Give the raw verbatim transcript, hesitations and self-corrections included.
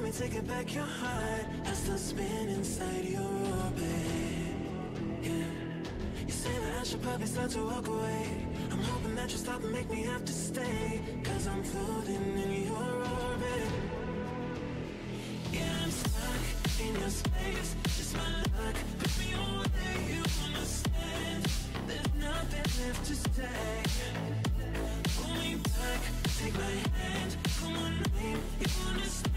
me taking back your heart. I still spin inside your orbit. Yeah. You say that I should probably start to walk away. I'm hoping that you stop and make me have to stay, cause I'm floating in your orbit. Yeah, I'm stuck in your space. Just my luck, put me away, you understand. There's nothing left to say. Pull me back, take my hand, call my name, you understand.